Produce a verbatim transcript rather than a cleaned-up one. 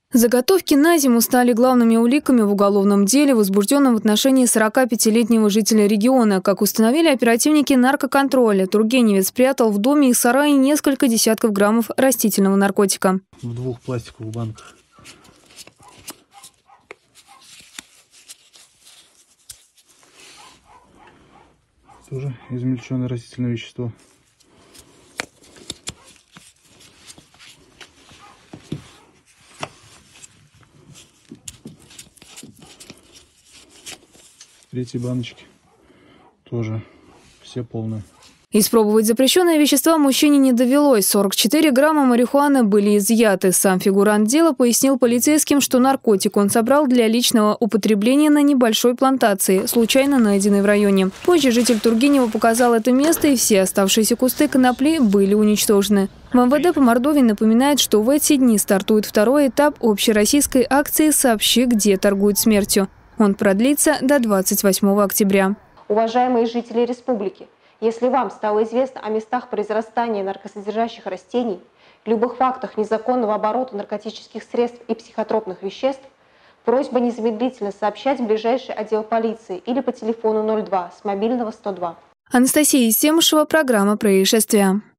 Заготовки на зиму стали главными уликами в уголовном деле, возбужденном в отношении сорокапятилетнего жителя региона. Как установили оперативники наркоконтроля, Тургеневец спрятал в доме и сарае несколько десятков граммов растительного наркотика. В двух пластиковых банках. Тоже измельченное растительное вещество. Третьи баночки тоже все полные. Испробовать запрещенные вещества мужчине не довелось. сорок четыре грамма марихуаны были изъяты. Сам фигурант дела пояснил полицейским, что наркотик он собрал для личного употребления на небольшой плантации, случайно найденной в районе. Позже житель Тургенева показал это место, и все оставшиеся кусты конопли были уничтожены. В эм вэ дэ по Мордовии напоминает, что в эти дни стартует второй этап общероссийской акции «Сообщи, где торгуют смертью». Он продлится до двадцать восьмого октября. Уважаемые жители республики, если вам стало известно о местах произрастания наркосодержащих растений, любых фактах незаконного оборота наркотических средств и психотропных веществ, просьба незамедлительно сообщать в ближайший отдел полиции или по телефону ноль два с мобильного сто два. Анастасия Семушева, программа «Происшествия».